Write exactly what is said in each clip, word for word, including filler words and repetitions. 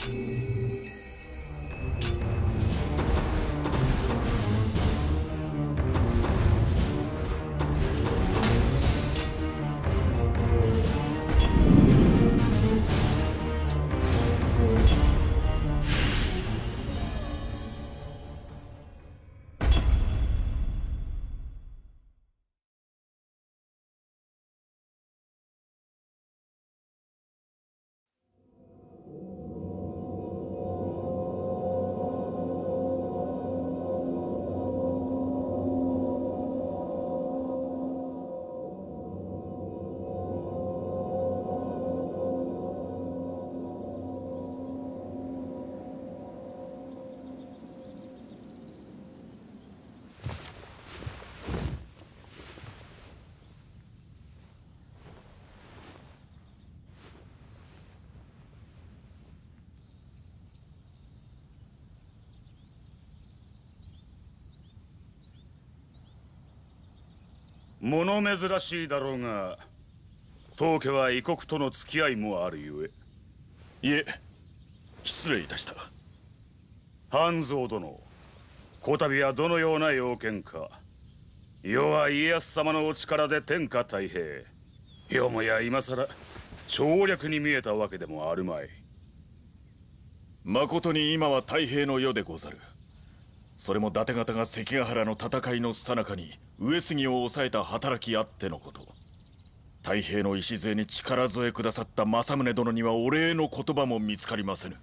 物珍しいだろうが、当家は異国との付き合いもあるゆえ。いえ、失礼いたした。 半蔵殿、こたびはどのような要件か。世は家康様のお力で天下太平。よもや今さら調略に見えたわけでもあるまい。 まことに今は太平の世でござる。それも伊達方が関ヶ原の戦いの最中に上杉を抑えた働きあってのこと。太平の礎に力添えくださった政宗殿にはお礼の言葉も見つかりませぬ。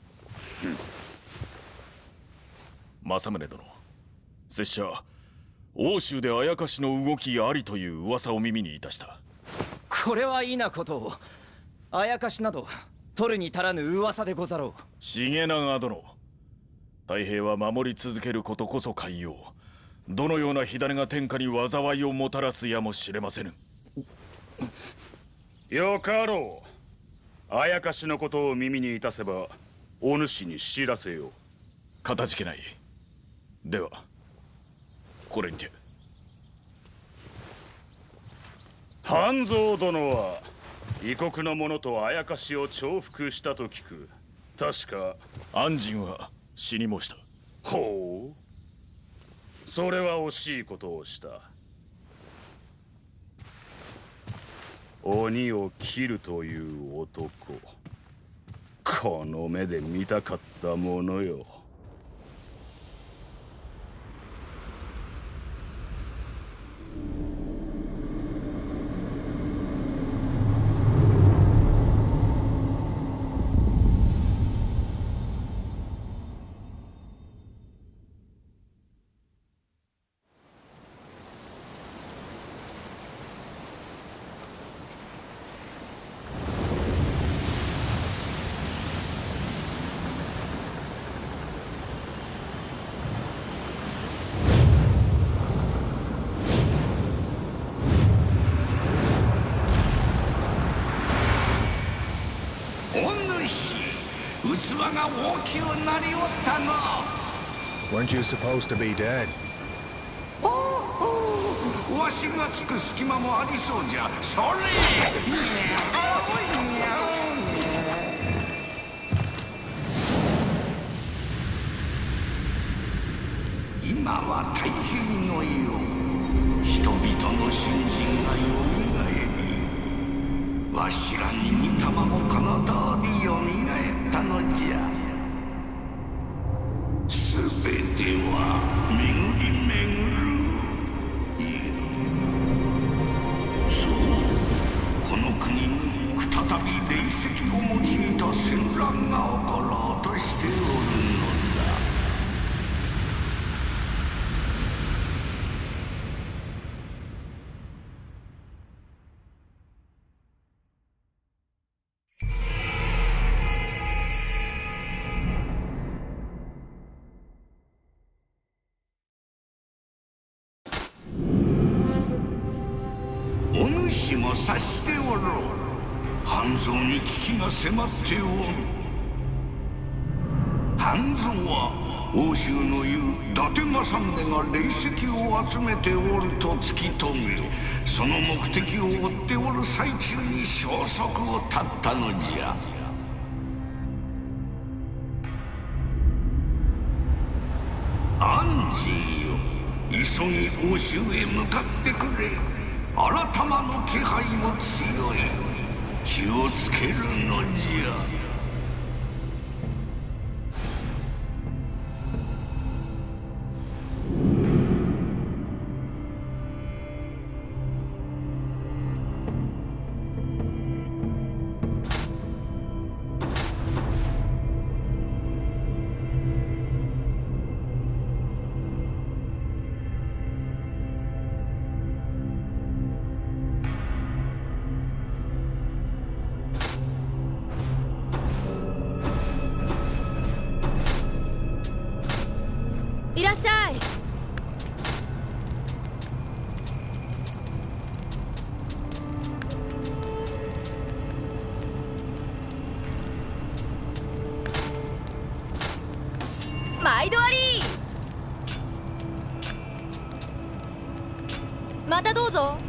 政宗殿、拙者欧州であやかしの動きありという噂を耳にいたした。 これは異なことを。あやかしなど取るに足らぬ噂でござろう。 重長殿、太平は守り続けることこそ寛容。どのような火種が天下に災いをもたらすやもしれませぬ。 よかろう。あやかしのことを耳にいたせばお主に知らせよう。 かたじけない。ではこれにて。 半蔵殿は異国の者とあやかしを重複したと聞く。確か安心は死にもした。 ほう、それは惜しいことをした。鬼を切るという男、この目で見たかったものよ。 Weren't you supposed to be dead? わしがつく隙間もありそうじゃ。それ今は太平の世。人々の信心がよみがえり、わしらに似たまもこの通りよみがえったのじゃ。全ては巡り巡る。いや、そう、この国に再び霊石を用いた戦乱が起ころうとしておるのだ。お主も察しておろう。半蔵に危機が迫っておる。半蔵は欧州の言う伊達政宗が霊石を集めておると突き止め、その目的を追っておる最中に消息を絶ったのじゃ。 人よ、急ぎ欧州へ向かってくれ。新玉の気配も強い。気をつけるのじゃ。 いらっしゃい。毎度あり。またどうぞ。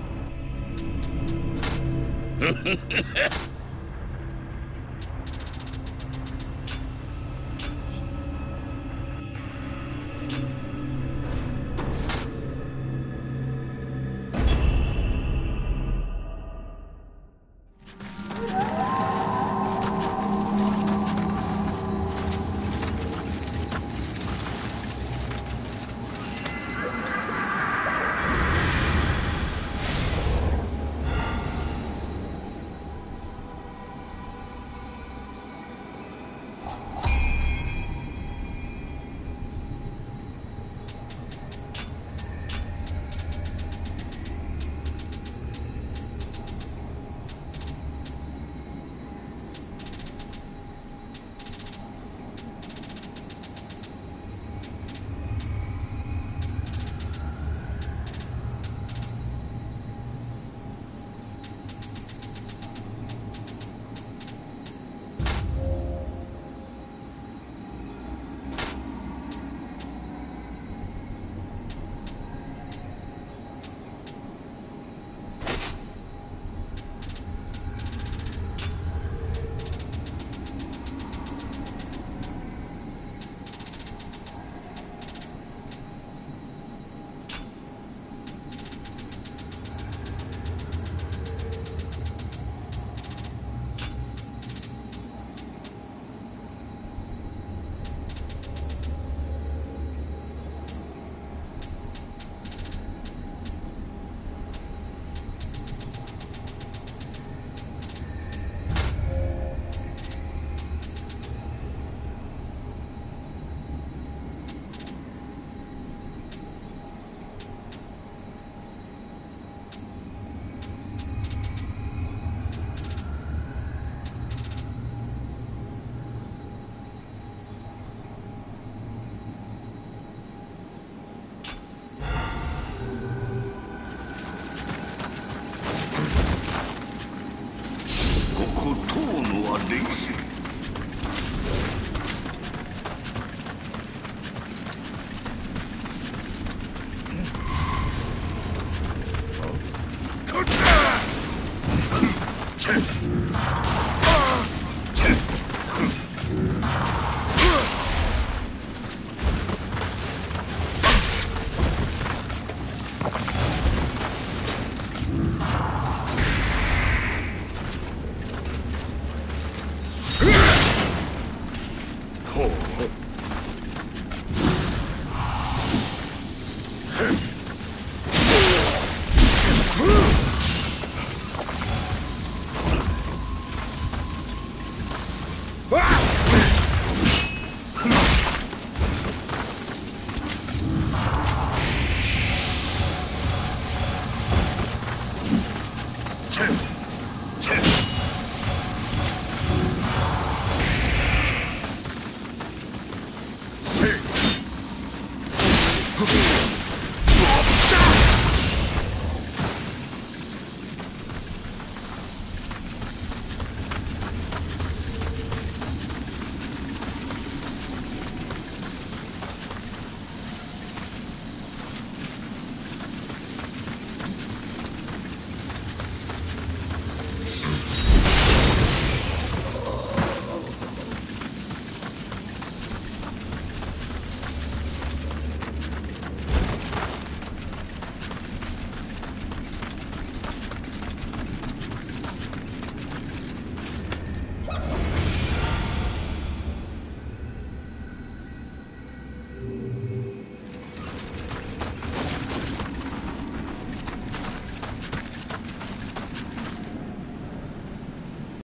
ほう。